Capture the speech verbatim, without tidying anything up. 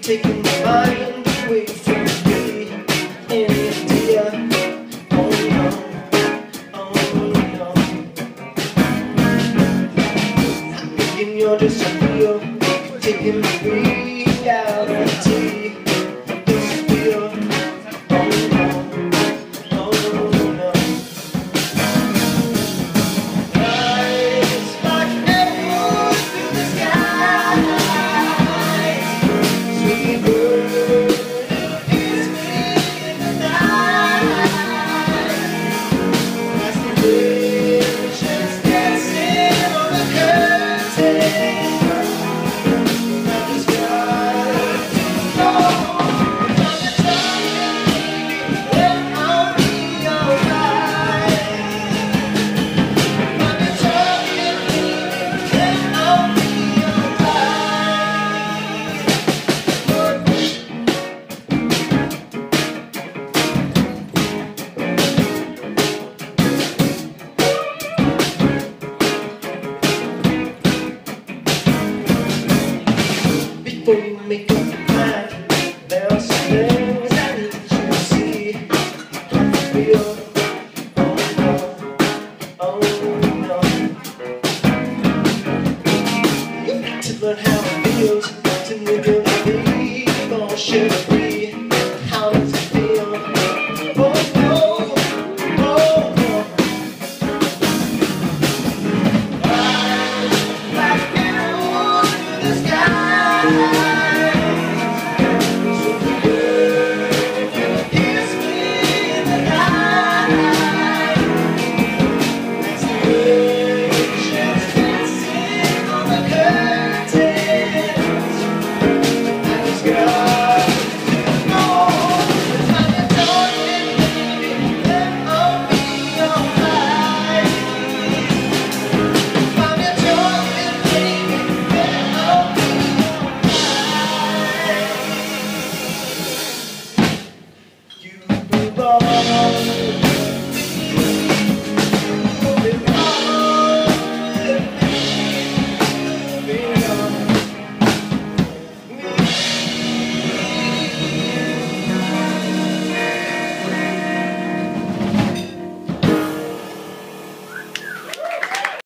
taking my mind away from me. Any idea? Oh no, oh no. I'm thinking you're just a real, taking my reality. Don't you feel? Oh no, oh no. Eyes like arrows through the sky. Sweet bird, kiss me in the night. Aspirations dancing on the curtain. I just got to know from the time that I'll be alright. From the time that I'll be before you make up your mind, there are some things I need you to see. How you feel? Oh no, oh no. You've got to learn how it feels to live your life all should be. How does it feel? Oh no, oh no. Eyes like arrows through the sky. So the bird kiss me in the night. Aspirations dancing on the curtains. I just got to know the time you're talking, baby, then I'll be alright. Time you're talking, baby, then I'll be alright. You move on.